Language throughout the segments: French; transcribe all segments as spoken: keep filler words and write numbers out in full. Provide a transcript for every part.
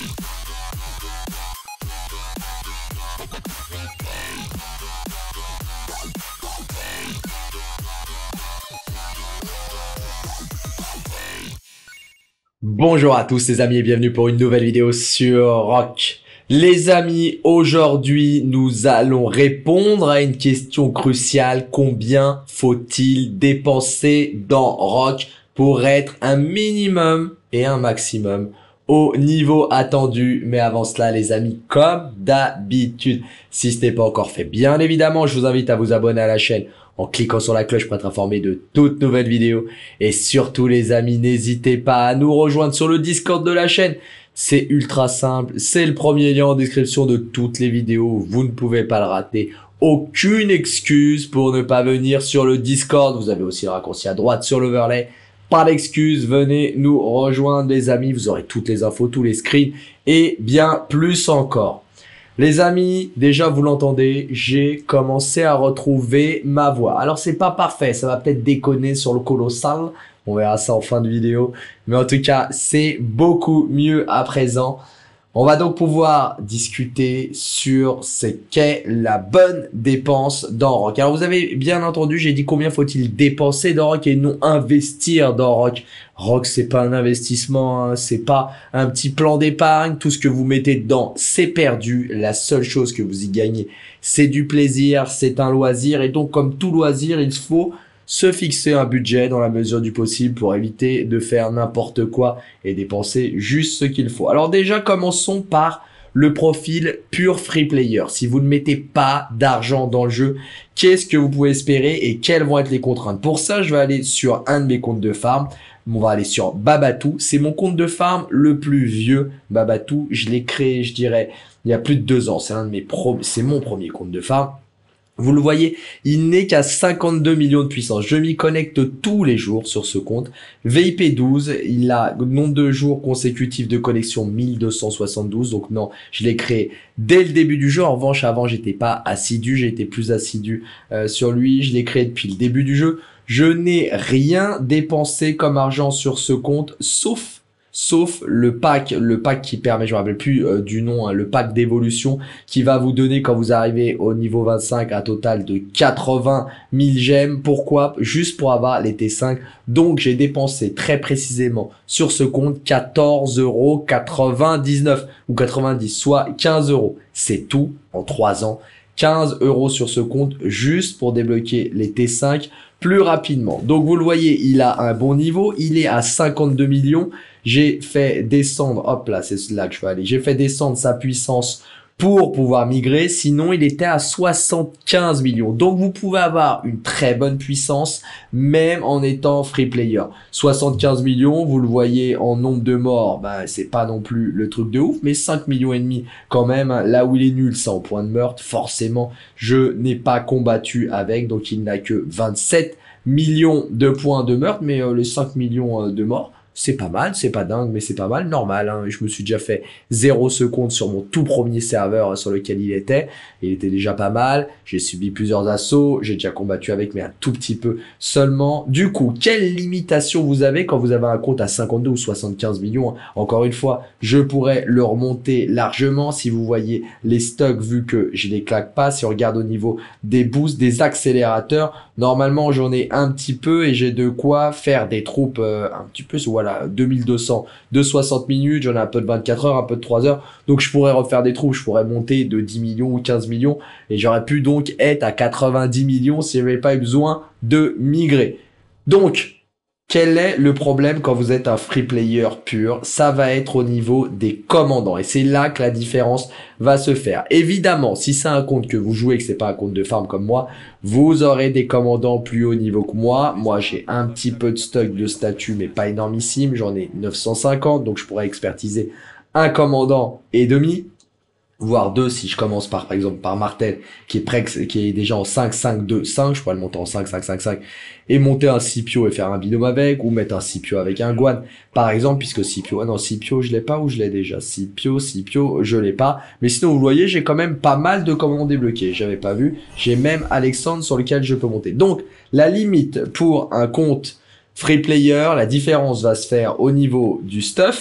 Bonjour à tous les amis et bienvenue pour une nouvelle vidéo sur Rock. Les amis, aujourd'hui nous allons répondre à une question cruciale. Combien faut-il dépenser dans Rock pour être un minimum et un maximum au niveau attendu? Mais avant cela les amis, comme d'habitude, si ce n'est pas encore fait, bien évidemment je vous invite à vous abonner à la chaîne en cliquant sur la cloche pour être informé de toutes nouvelles vidéos. Et surtout les amis, n'hésitez pas à nous rejoindre sur le Discord de la chaîne. C'est ultra simple, c'est le premier lien en description de toutes les vidéos, vous ne pouvez pas le rater. Aucune excuse pour ne pas venir sur le Discord, vous avez aussi le raccourci à droite sur l'overlay. Pas d'excuse, venez nous rejoindre les amis, vous aurez toutes les infos, tous les screens et bien plus encore. Les amis, déjà vous l'entendez, j'ai commencé à retrouver ma voix. Alors c'est pas parfait, ça va peut-être déconner sur le colossal, on verra ça en fin de vidéo. Mais en tout cas, c'est beaucoup mieux à présent. On va donc pouvoir discuter sur ce qu'est la bonne dépense dans Rock. Alors vous avez bien entendu, j'ai dit combien faut-il dépenser dans Rock et non investir dans Rock. Rock, c'est pas un investissement, hein, c'est pas un petit plan d'épargne. Tout ce que vous mettez dedans, c'est perdu. La seule chose que vous y gagnez, c'est du plaisir, c'est un loisir. Et donc, comme tout loisir, il faut se fixer un budget dans la mesure du possible pour éviter de faire n'importe quoi et dépenser juste ce qu'il faut. Alors déjà, commençons par le profil pur free player. Si vous ne mettez pas d'argent dans le jeu, qu'est-ce que vous pouvez espérer et quelles vont être les contraintes? Pour ça, je vais aller sur un de mes comptes de farm. On va aller sur Babatou. C'est mon compte de farm le plus vieux. Babatou, je l'ai créé, je dirais, il y a plus de deux ans. C'est un de mes pro, c'est mon premier compte de farm. Vous le voyez, il n'est qu'à cinquante-deux millions de puissance. Je m'y connecte tous les jours sur ce compte. V I P douze, il a nombre de jours consécutifs de connexion mille deux cent soixante-douze. Donc non, je l'ai créé dès le début du jeu. En revanche, avant, j'étais pas assidu. J'ai été plus assidu euh, sur lui. Je l'ai créé depuis le début du jeu. Je n'ai rien dépensé comme argent sur ce compte, sauf sauf le pack, le pack qui permet, je me rappelle plus euh, du nom, hein, le pack d'évolution qui va vous donner quand vous arrivez au niveau vingt-cinq un total de quatre-vingt mille gemmes. Pourquoi? Juste pour avoir les T cinq. Donc j'ai dépensé très précisément sur ce compte quatorze euros quatre-vingt-dix-neuf ou quatre-vingt-dix, soit quinze euros. C'est tout en trois ans. quinze euros sur ce compte juste pour débloquer les T cinq plus rapidement. Donc vous le voyez, il a un bon niveau, il est à cinquante-deux millions. J'ai fait descendre, hop là, c'est là que je vais aller. J'ai fait descendre sa puissance pour pouvoir migrer. Sinon, il était à soixante-quinze millions. Donc, vous pouvez avoir une très bonne puissance, même en étant free player. soixante-quinze millions, vous le voyez en nombre de morts, ben, c'est pas non plus le truc de ouf, mais cinq millions et demi quand même. Là où il est nul, c'est en point de meurtre. Forcément, je n'ai pas combattu avec, donc il n'a que vingt-sept millions de points de meurtre, mais euh, les cinq millions euh, de morts, c'est pas mal, c'est pas dingue, mais c'est pas mal, normal, hein. Je me suis déjà fait zéro seconde sur mon tout premier serveur sur lequel il était. Il était déjà pas mal. J'ai subi plusieurs assauts. J'ai déjà combattu avec, mais un tout petit peu seulement. Du coup, quelle limitation vous avez quand vous avez un compte à cinquante-deux ou soixante-quinze millions? Encore une fois, je pourrais le remonter largement si vous voyez les stocks, vu que je les claque pas. Si on regarde au niveau des boosts, des accélérateurs, normalement, j'en ai un petit peu et j'ai de quoi faire des troupes euh, un petit peu, voilà. Voilà, deux mille deux cents de soixante minutes, j'en ai un peu de vingt-quatre heures, un peu de trois heures, donc je pourrais refaire des troupes, je pourrais monter de dix millions ou quinze millions, et j'aurais pu donc être à quatre-vingt-dix millions si j'avais pas eu besoin de migrer. Donc, quel est le problème quand vous êtes un free player pur? Ça va être au niveau des commandants. Et c'est là que la différence va se faire. Évidemment, si c'est un compte que vous jouez et que c'est pas un compte de farm comme moi, vous aurez des commandants plus haut niveau que moi. Moi, j'ai un petit peu de stock de statut, mais pas énormissime. J'en ai neuf cent cinquante, donc je pourrais expertiser un commandant et demi. Voire deux si je commence par par exemple par Martel qui est prêt, qui est déjà en cinq cinq deux cinq, je pourrais le monter en cinq cinq cinq cinq et monter un Scipio et faire un binôme avec, ou mettre un Scipio avec un Guan par exemple, puisque Scipio, ah non Scipio je l'ai pas, ou je l'ai déjà, Scipio, Scipio je l'ai pas, mais sinon vous voyez j'ai quand même pas mal de commandes débloquées, j'avais pas vu, j'ai même Alexandre sur lequel je peux monter. Donc la limite pour un compte free player, la différence va se faire au niveau du stuff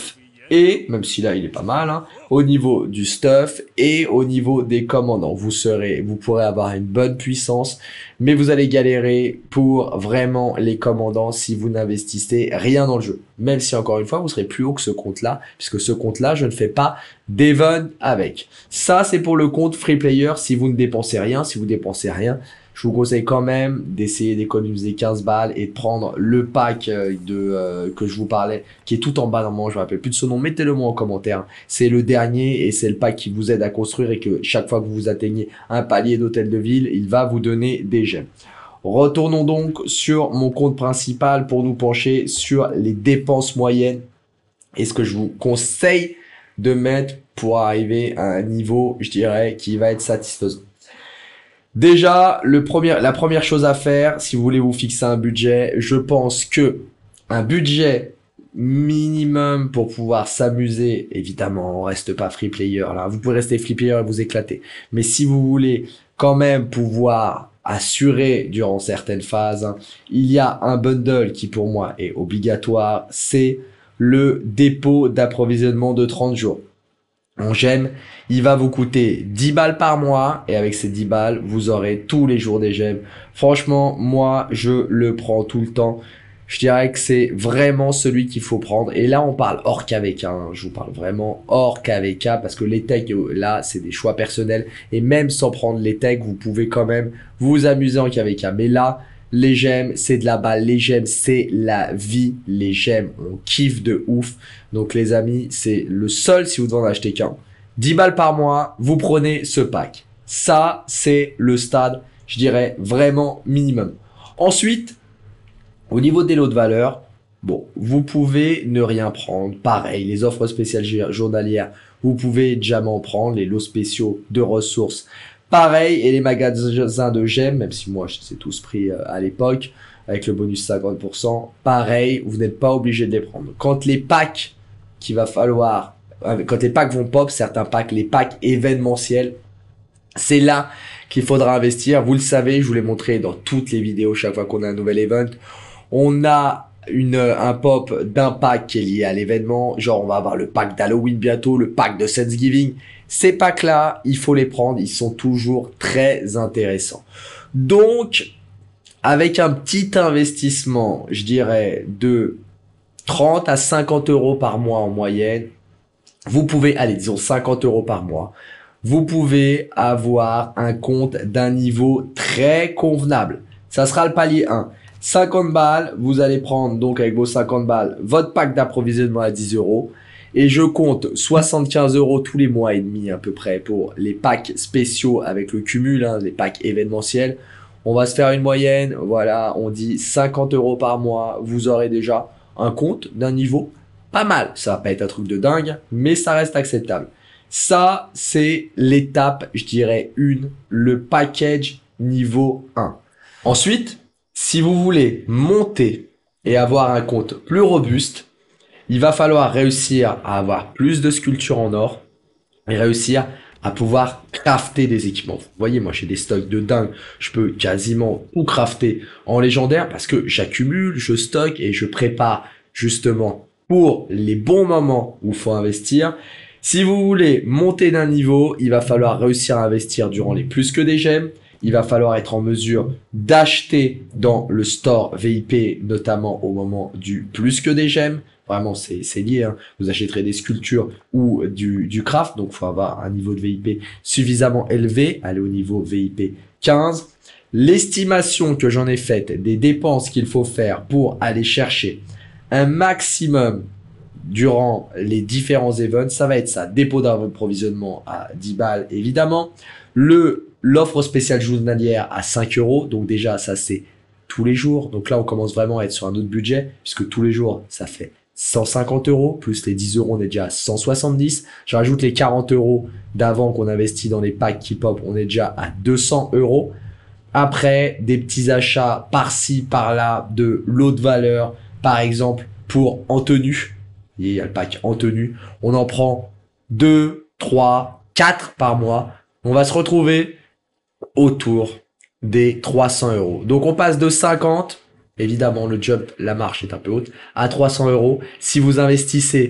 Et, même si là il est pas mal, hein, au niveau du stuff et au niveau des commandants, vous serez, vous pourrez avoir une bonne puissance, mais vous allez galérer pour vraiment les commandants si vous n'investissez rien dans le jeu. Même si encore une fois, vous serez plus haut que ce compte-là, puisque ce compte-là, je ne fais pas d'event avec. Ça, c'est pour le compte free player si vous ne dépensez rien. Si vous dépensez rien, je vous conseille quand même d'essayer d'économiser quinze balles et de prendre le pack de euh, que je vous parlais, qui est tout en bas normalement, je me rappelle plus de ce nom, mettez-le moi en commentaire. C'est le dernier et c'est le pack qui vous aide à construire et que chaque fois que vous atteignez un palier d'hôtel de ville, il va vous donner des gemmes. Retournons donc sur mon compte principal pour nous pencher sur les dépenses moyennes et ce que je vous conseille de mettre pour arriver à un niveau, je dirais, qui va être satisfaisant. Déjà, le premier, la première chose à faire, si vous voulez vous fixer un budget, je pense que un budget minimum pour pouvoir s'amuser, évidemment, on reste pas free player là, vous pouvez rester free player et vous éclater. Mais si vous voulez quand même pouvoir assurer durant certaines phases, hein, il y a un bundle qui pour moi est obligatoire, c'est le dépôt d'approvisionnement de trente jours. En gemmes, il va vous coûter dix balles par mois et avec ces dix balles, vous aurez tous les jours des gemmes. Franchement, moi, je le prends tout le temps. Je dirais que c'est vraiment celui qu'il faut prendre. Et là, on parle hors K V K. Hein. Je vous parle vraiment hors K V K parce que les techs, là, c'est des choix personnels. Et même sans prendre les techs, vous pouvez quand même vous amuser en K V K. Mais là, les gemmes, c'est de la balle. Les gemmes, c'est la vie. Les gemmes, on kiffe de ouf. Donc, les amis, c'est le seul, si vous devez en acheter qu'un, dix balles par mois, vous prenez ce pack. Ça, c'est le stade, je dirais, vraiment minimum. Ensuite, au niveau des lots de valeur, bon, vous pouvez ne rien prendre. Pareil, les offres spéciales journalières, vous pouvez jamais en prendre. Les lots spéciaux de ressources, pareil. Et les magasins de gemmes, même si moi, je les ai tous pris à l'époque, avec le bonus cinquante pour cent, pareil, vous n'êtes pas obligé de les prendre. Quand les packs qu'il va falloir, quand les packs vont pop, certains packs, les packs événementiels, c'est là qu'il faudra investir. Vous le savez, je vous l'ai montré dans toutes les vidéos chaque fois qu'on a un nouvel event. On a une, un pop d'un pack qui est lié à l'événement. Genre, on va avoir le pack d'Halloween bientôt, le pack de Thanksgiving. Ces packs-là, il faut les prendre. Ils sont toujours très intéressants. Donc, avec un petit investissement, je dirais, de trente à cinquante euros par mois en moyenne, vous pouvez, allez, disons cinquante euros par mois, vous pouvez avoir un compte d'un niveau très convenable. Ça sera le palier un. cinquante balles, vous allez prendre donc avec vos cinquante balles votre pack d'approvisionnement à dix euros. Et je compte soixante-quinze euros tous les mois et demi à peu près pour les packs spéciaux avec le cumul, hein, les packs événementiels. On va se faire une moyenne, voilà, on dit cinquante euros par mois, vous aurez déjà un compte d'un niveau pas mal. Ça va pas être un truc de dingue, mais ça reste acceptable. Ça, c'est l'étape, je dirais, une, le package niveau un. Ensuite, si vous voulez monter et avoir un compte plus robuste, il va falloir réussir à avoir plus de sculptures en or et réussir à pouvoir crafter des équipements. Vous voyez, moi j'ai des stocks de dingue, je peux quasiment tout crafter en légendaire parce que j'accumule, je stocke et je prépare justement pour les bons moments où il faut investir. Si vous voulez monter d'un niveau, il va falloir réussir à investir durant les plus que des gemmes. Il va falloir être en mesure d'acheter dans le store V I P, notamment au moment du plus que des gemmes. Vraiment, c'est lié. Hein. Vous achèterez des sculptures ou du, du craft. Donc, il faut avoir un niveau de V I P suffisamment élevé. Aller au niveau V I P quinze. L'estimation que j'en ai faite des dépenses qu'il faut faire pour aller chercher un maximum durant les différents events, ça va être ça. Dépôt d'approvisionnement à dix balles, évidemment. Le L'offre spéciale journalière à cinq euros. Donc déjà, ça c'est tous les jours. Donc là, on commence vraiment à être sur un autre budget puisque tous les jours, ça fait cent cinquante euros. Plus les dix euros, on est déjà à cent soixante-dix. Je rajoute les quarante euros d'avant qu'on investit dans les packs qui pop. On est déjà à deux cents euros. Après, des petits achats par-ci, par-là de lots de valeur. Par exemple, pour en tenue. Il y a le pack en tenue. On en prend deux, trois, quatre par mois. On va se retrouver autour des trois cents euros. Donc, on passe de cinquante, évidemment, le jump, la marche est un peu haute, à trois cents euros. Si vous investissez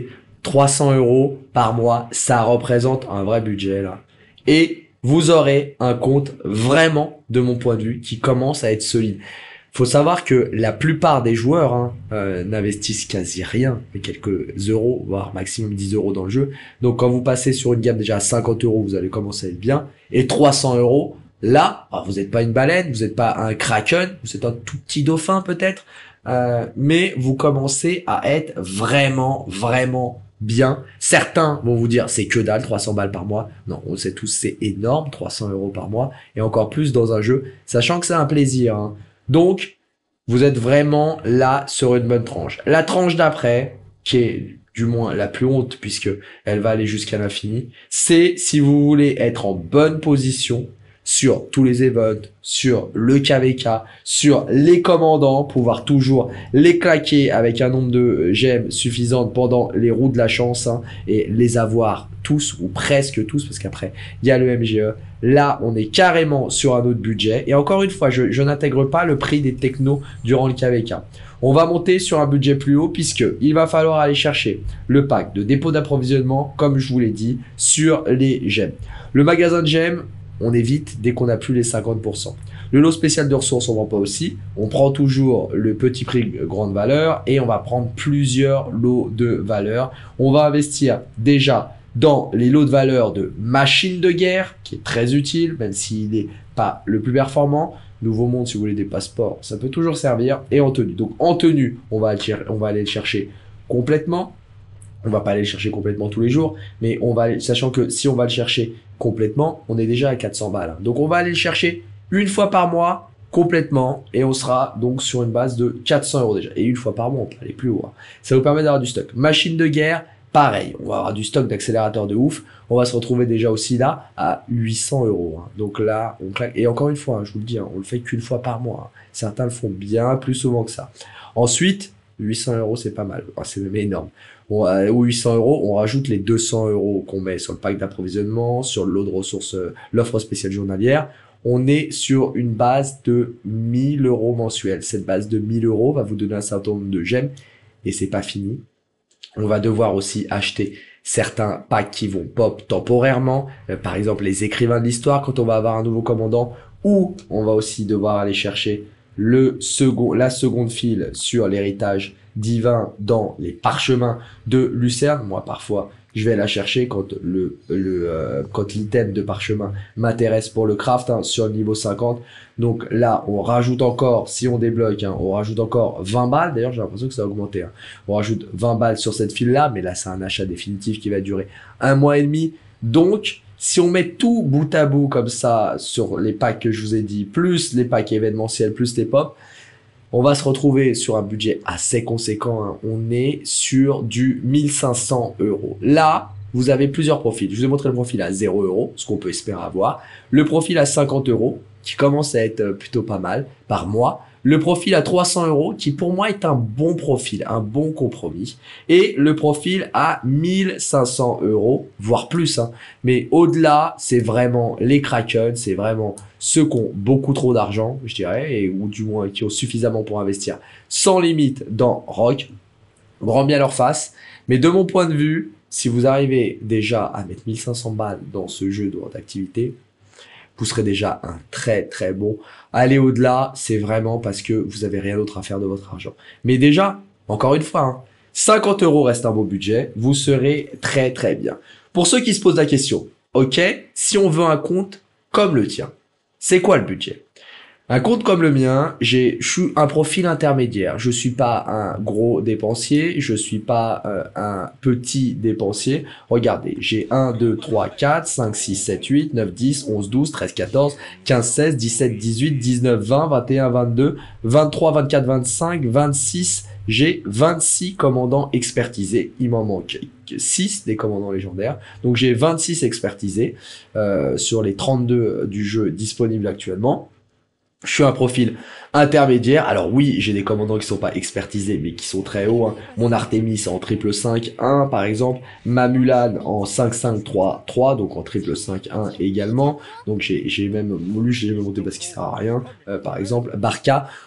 trois cents euros par mois, ça représente un vrai budget là. Et vous aurez un compte vraiment, de mon point de vue, qui commence à être solide. Faut savoir que la plupart des joueurs hein, euh, n'investissent quasi rien, mais quelques euros, voire maximum dix euros dans le jeu. Donc quand vous passez sur une gamme déjà à cinquante euros, vous allez commencer à être bien. Et trois cents euros, là, alors vous n'êtes pas une baleine, vous n'êtes pas un kraken, vous êtes un tout petit dauphin peut-être, euh, mais vous commencez à être vraiment, vraiment bien. Certains vont vous dire c'est que dalle, trois cents balles par mois. Non, on sait tous c'est énorme, trois cents euros par mois, et encore plus dans un jeu, sachant que c'est un plaisir. Hein. Donc, vous êtes vraiment là sur une bonne tranche. La tranche d'après, qui est du moins la plus haute, puisque elle va aller jusqu'à l'infini, c'est si vous voulez être en bonne position sur tous les events, sur le K V K, sur les commandants, pouvoir toujours les claquer avec un nombre de gemmes suffisant pendant les roues de la chance hein, et les avoir tous ou presque tous, parce qu'après il y a le M G E. Là, on est carrément sur un autre budget. Et encore une fois, je, je n'intègre pas le prix des technos durant le K V K. On va monter sur un budget plus haut puisque il va falloir aller chercher le pack de dépôt d'approvisionnement, comme je vous l'ai dit, sur les gemmes. Le magasin de gemmes, on évite dès qu'on n'a plus les cinquante pour cent. Le lot spécial de ressources, on ne vend pas aussi. On prend toujours le petit prix grande valeur et on va prendre plusieurs lots de valeur. On va investir déjà dans les lots de valeur de machines de guerre, qui est très utile, même s'il n'est pas le plus performant. Nouveau monde, si vous voulez des passeports, ça peut toujours servir. Et en tenue. Donc en tenue, on va, on va aller le chercher complètement. On va pas aller le chercher complètement tous les jours, mais on va, sachant que si on va le chercher complètement, on est déjà à quatre cents balles. Donc on va aller le chercher une fois par mois complètement et on sera donc sur une base de quatre cents euros déjà. Et une fois par mois, on peut aller plus haut. Hein. Ça vous permet d'avoir du stock. Machine de guerre, pareil, on va avoir du stock d'accélérateur de ouf. On va se retrouver déjà aussi là à huit cents euros. Hein. Donc là, on claque. Et encore une fois, hein, je vous le dis, hein, on le fait qu'une fois par mois. Hein. Certains le font bien plus souvent que ça. Ensuite, huit cents euros, c'est pas mal. Enfin, c'est même énorme. Bon, euh, aux huit cents euros, on rajoute les deux cents euros qu'on met sur le pack d'approvisionnement, sur le lot de ressources, euh, l'offre spéciale journalière. On est sur une base de mille euros mensuels. Cette base de mille euros va vous donner un certain nombre de gemmes et c'est pas fini. On va devoir aussi acheter certains packs qui vont pop temporairement. Euh, par exemple, les écrivains de l'histoire quand on va avoir un nouveau commandant, ou on va aussi devoir aller chercher le second, la seconde file sur l'héritage divin dans les parchemins de Lucerne. Moi, parfois, je vais la chercher quand le, le euh, quand l'item de parchemin m'intéresse pour le craft hein, sur le niveau cinquante. Donc là, on rajoute encore, si on débloque, hein, on rajoute encore vingt balles. D'ailleurs, j'ai l'impression que ça a augmenté. Hein. On rajoute vingt balles sur cette file-là, mais là, c'est un achat définitif qui va durer un mois et demi. Donc, si on met tout bout à bout comme ça sur les packs que je vous ai dit, plus les packs événementiels, plus les pop, on va se retrouver sur un budget assez conséquent. Hein. On est sur du mille cinq cents euros. Là, vous avez plusieurs profils. Je vous ai montré le profil à zéro euros, ce qu'on peut espérer avoir. Le profil à cinquante euros, qui commence à être plutôt pas mal par mois. Le profil à trois cents euros, qui pour moi est un bon profil, un bon compromis. Et le profil à mille cinq cents euros, voire plus. Hein. Mais au-delà, c'est vraiment les Kraken, c'est vraiment ceux qui ont beaucoup trop d'argent, je dirais, et, ou du moins qui ont suffisamment pour investir sans limite dans Rock. Grand bien leur face. Mais de mon point de vue, si vous arrivez déjà à mettre mille cinq cents balles dans ce jeu d'activité, vous serez déjà un très très bon. Aller au-delà, c'est vraiment parce que vous avez rien d'autre à faire de votre argent. Mais déjà, encore une fois, hein, cinquante euros reste un beau budget, vous serez très très bien. Pour ceux qui se posent la question, ok, si on veut un compte comme le tien, c'est quoi le budget? Un compte comme le mien, j'ai, je suis un profil intermédiaire. Je suis pas un gros dépensier, je suis pas euh, un petit dépensier. Regardez, j'ai un, deux, trois, quatre, cinq, six, sept, huit, neuf, dix, onze, douze, treize, quatorze, quinze, seize, dix-sept, dix-huit, dix-neuf, vingt, vingt et un, vingt-deux, vingt-trois, vingt-quatre, vingt-cinq, vingt-six. J'ai vingt-six commandants expertisés. Il m'en manque six des commandants légendaires. Donc j'ai vingt-six expertisés euh, sur les trente-deux du jeu disponibles actuellement. Je suis un profil intermédiaire. Alors oui, j'ai des commandants qui sont pas expertisés, mais qui sont très hauts. Hein. Mon Artemis en triple cinq un, par exemple. Ma Mulan en cinq cinq trois trois, donc en triple cinq un également. Donc j'ai j'ai même voulu, j'ai même monté parce qu'il sert à rien. Euh, par exemple, Barca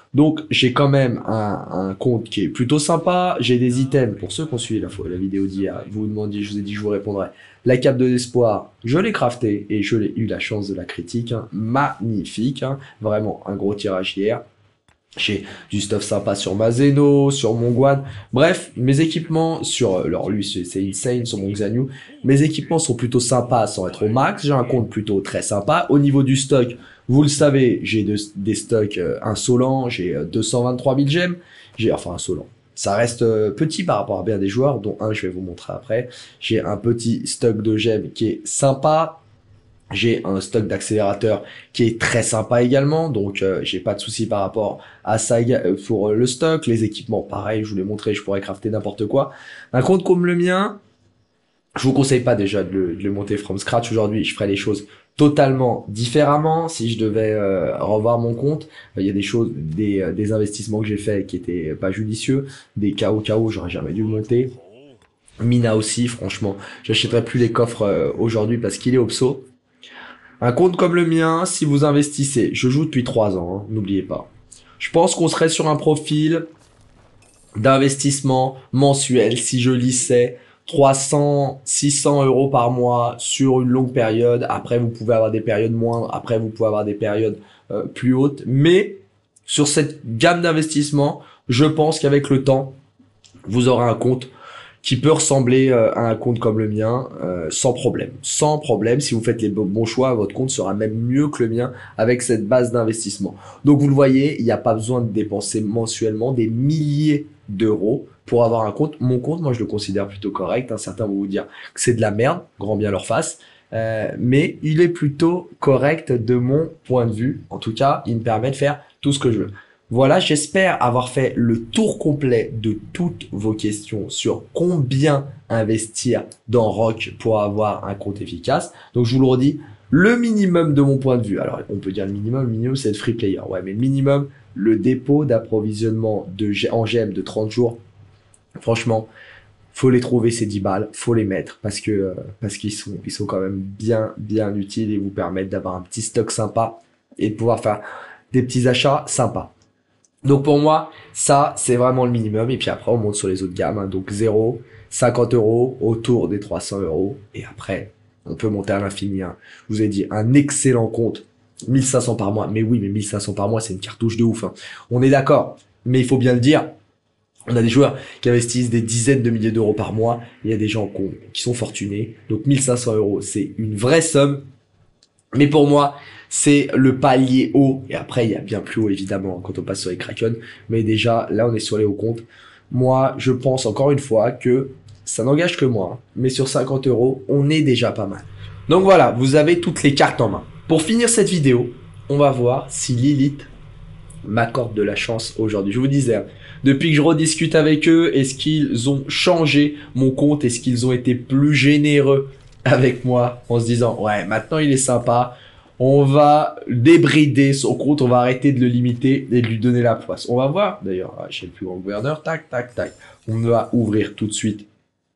Donc j'ai quand même un, un compte qui est plutôt sympa. J'ai des items, pour ceux qui ont suivi la, la vidéo d'hier, vous vous demandiez, je vous ai dit que je vous répondrai. La cape de l'espoir, je l'ai crafté et je l'ai eu la chance de la critique. Hein. Magnifique, hein. Vraiment un gros tirage hier. J'ai du stuff sympa sur ma Zeno, sur mon Guan. Bref, mes équipements sur... Alors lui, c'est insane sur mon Xianyu. Mes équipements sont plutôt sympas sans être au max. J'ai un compte plutôt très sympa. Au niveau du stock, vous le savez, j'ai de, des stocks euh, insolents. J'ai euh, deux cent vingt-trois mille gemmes. J'ai enfin insolent. Ça reste euh, petit par rapport à bien des joueurs, dont un, je vais vous montrer après. J'ai un petit stock de gemmes qui est sympa. J'ai un stock d'accélérateur qui est très sympa également, donc euh, j'ai pas de souci par rapport à ça pour le stock. Les équipements, pareil, je vous l'ai montré, je pourrais crafter n'importe quoi. Un compte comme le mien, je vous conseille pas déjà de le, de le monter from scratch aujourd'hui. Je ferai les choses totalement différemment. Si je devais euh, revoir mon compte, il y a des choses, des, euh, des investissements que j'ai fait qui étaient pas judicieux, des K O K O, j'aurais jamais dû le monter. Mina aussi, franchement, j'achèterai plus les coffres euh, aujourd'hui parce qu'il est obso. Un compte comme le mien, si vous investissez, je joue depuis trois ans, hein, n'oubliez pas. Je pense qu'on serait sur un profil d'investissement mensuel si je lissais trois cents, six cents euros par mois sur une longue période. Après, vous pouvez avoir des périodes moindres. Après, vous pouvez avoir des périodes euh, plus hautes. Mais sur cette gamme d'investissement, je pense qu'avec le temps, vous aurez un compte qui peut ressembler euh, à un compte comme le mien, euh, sans problème. Sans problème, si vous faites les bons choix, votre compte sera même mieux que le mien avec cette base d'investissement. Donc vous le voyez, il n'y a pas besoin de dépenser mensuellement des milliers d'euros pour avoir un compte. Mon compte, moi je le considère plutôt correct. Hein. Certains vont vous dire que c'est de la merde, grand bien leur face. Euh, mais il est plutôt correct de mon point de vue. En tout cas, il me permet de faire tout ce que je veux. Voilà, j'espère avoir fait le tour complet de toutes vos questions sur combien investir dans Rock pour avoir un compte efficace. Donc je vous le redis, le minimum de mon point de vue, alors on peut dire le minimum, le minimum c'est le free player, ouais, mais le minimum, le dépôt d'approvisionnement de en gemmes de trente jours, franchement, faut les trouver ces dix balles, faut les mettre parce que euh, parce qu'ils sont ils sont quand même bien bien utiles et vous permettent d'avoir un petit stock sympa et de pouvoir faire des petits achats sympas. Donc pour moi, ça, c'est vraiment le minimum. Et puis après, on monte sur les autres gammes. Hein. Donc zéro, cinquante euros, autour des trois cents euros. Et après, on peut monter à l'infini. Hein. Je vous ai dit, un excellent compte. mille cinq cents par mois. Mais oui, mais mille cinq cents par mois, c'est une cartouche de ouf. Hein. On est d'accord. Mais il faut bien le dire. On a des joueurs qui investissent des dizaines de milliers d'euros par mois. Il y a des gens qui sont fortunés. Donc mille cinq cents euros, c'est une vraie somme. Mais pour moi, c'est le palier haut. Et après, il y a bien plus haut, évidemment, quand on passe sur les Kraken. Mais déjà, là, on est sur les hauts comptes. Moi, je pense encore une fois que ça n'engage que moi. Mais sur cinquante euros, on est déjà pas mal. Donc voilà, vous avez toutes les cartes en main. Pour finir cette vidéo, on va voir si Lilith m'accorde de la chance aujourd'hui. Je vous disais, depuis que je rediscute avec eux, est-ce qu'ils ont changé mon compte? Est-ce qu'ils ont été plus généreux avec moi en se disant, ouais, maintenant il est sympa, on va débrider son compte, on va arrêter de le limiter et de lui donner la place. On va voir, d'ailleurs, chez le plus grand gouverneur, tac, tac, tac. On va ouvrir tout de suite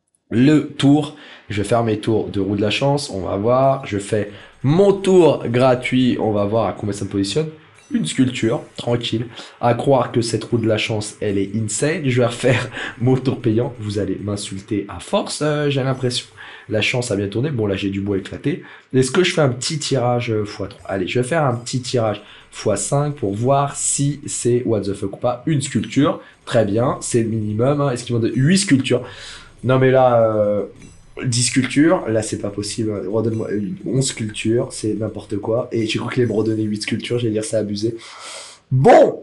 le tour. Je vais faire mes tours de roue de la chance, on va voir. Je fais mon tour gratuit, on va voir à combien ça me positionne. Une sculpture, tranquille. À croire que cette roue de la chance, elle est insane. Je vais refaire mon tour payant. Vous allez m'insulter à force, euh, j'ai l'impression. La chance a bien tourné. Bon, là, j'ai du bois éclaté. Est-ce que je fais un petit tirage fois trois? Allez, je vais faire un petit tirage fois cinq pour voir si c'est what the fuck ou pas. Une sculpture. Très bien. C'est le minimum. Hein. Est-ce qu'ils vont donner huit sculptures? Non, mais là, euh, dix sculptures. Là, c'est pas possible. Redonne-moi onze sculptures. C'est n'importe quoi. Et j'ai cru qu'il allait me redonner huit sculptures. J'allais dire, c'est abusé. Bon!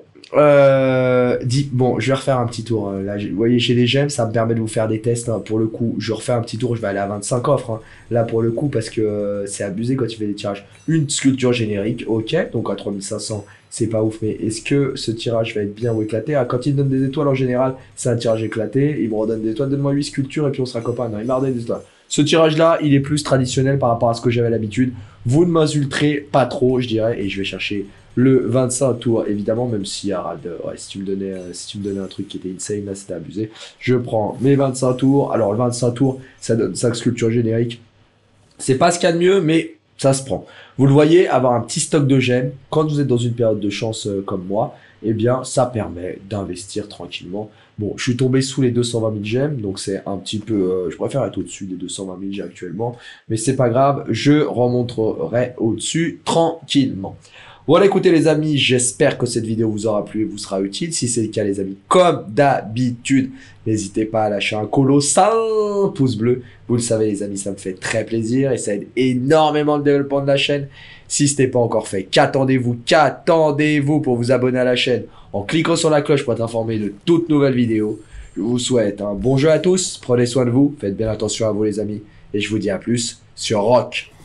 Euh, dit, bon, je vais refaire un petit tour. Là, vous voyez, chez les gemmes, ça me permet de vous faire des tests. Hein. Pour le coup, je refais un petit tour. Je vais aller à vingt-cinq offres. Hein. Là, pour le coup, parce que euh, c'est abusé quand tu fais des tirages. Une sculpture générique, ok. Donc à trois mille cinq cents, c'est pas ouf. Mais est-ce que ce tirage va être bien ou éclaté? Ah, quand il me donne des étoiles en général, c'est un tirage éclaté. Il me redonne des étoiles. Donne-moi huit sculptures et puis on sera copains. Non, il m'a redonné des étoiles. Ce tirage-là, il est plus traditionnel par rapport à ce que j'avais l'habitude. Vous ne m'insulterez pas trop, je dirais, et je vais chercher le vingt-cinq tours, évidemment, même si Harald, ouais, si tu me donnais, euh, si tu me donnais un truc qui était insane, là, c'était abusé. Je prends mes vingt-cinq tours. Alors, le vingt-cinq tours, ça donne cinq sculptures génériques. C'est pas ce qu'il y a de mieux, mais ça se prend. Vous le voyez, avoir un petit stock de gemmes, quand vous êtes dans une période de chance euh, comme moi, eh bien, ça permet d'investir tranquillement. Bon, je suis tombé sous les deux cent vingt mille gemmes, donc c'est un petit peu... Euh, je préfère être au-dessus des deux cent vingt mille j'ai actuellement, mais c'est pas grave, je remonterai au-dessus tranquillement. Voilà, écoutez les amis, j'espère que cette vidéo vous aura plu et vous sera utile. Si c'est le cas les amis, comme d'habitude, n'hésitez pas à lâcher un colossal pouce bleu. Vous le savez les amis, ça me fait très plaisir et ça aide énormément le développement de la chaîne. Si ce n'est pas encore fait, qu'attendez-vous, qu'attendez-vous pour vous abonner à la chaîne en cliquant sur la cloche pour être informé de toutes nouvelles vidéos. Je vous souhaite un bon jeu à tous, prenez soin de vous, faites bien attention à vous les amis et je vous dis à plus sur Rock.